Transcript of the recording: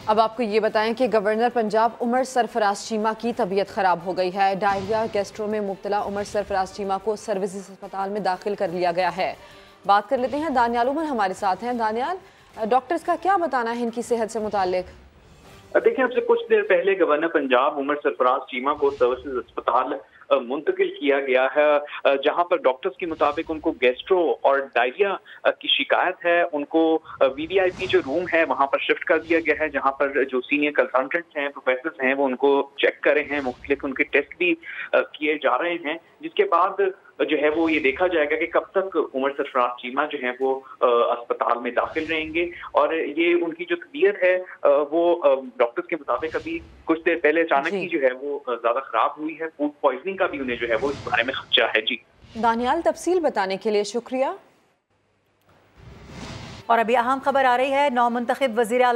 अब आपको ये बताएं कि गवर्नर पंजाब उमर सरफराज चीमा की तबीयत खराब हो गई है। डायरिया गैस्ट्रो में मुब्तला उमर सरफराज चीमा को सर्विसेज अस्पताल में दाखिल कर लिया गया है। बात कर लेते हैं, दानियाल उमर हमारे साथ हैं। दानियाल, डॉक्टर्स का क्या बताना है इनकी सेहत से मुतालिक? देखिए, अब से कुछ देर पहले गवर्नर पंजाब उमर सरफराज चीमा को सर्विसेज अस्पताल मुंतकिल किया गया है, जहां पर डॉक्टर्स के मुताबिक उनको गैस्ट्रो और डायरिया की शिकायत है। उनको वीवीआईपी जो रूम है वहां पर शिफ्ट कर दिया गया है, जहां पर जो सीनियर कंसल्टेंट्स हैं, प्रोफेसर हैं, वो उनको चेक कर रहे हैं। मुख्तलिफ उनके टेस्ट भी किए जा रहे हैं, जिसके बाद जो है वो ये देखा जाएगा कि कब तक उमर सरफराज चीमा जो है वो अस्पताल में दाखिल रहेंगे। और ये उनकी जो तबीयत है वो डॉक्टर्स के मुताबिक अभी कुछ देर पहले अचानक ही जो है वो ज्यादा खराब हुई है। फूड पॉइजनिंग का भी उन्हें जो है वो इस बारे में खदशा है। जी दानियाल, तफसील बताने के लिए शुक्रिया। और अभी अहम खबर आ रही है, नौ मुंतखब वज़ीर आला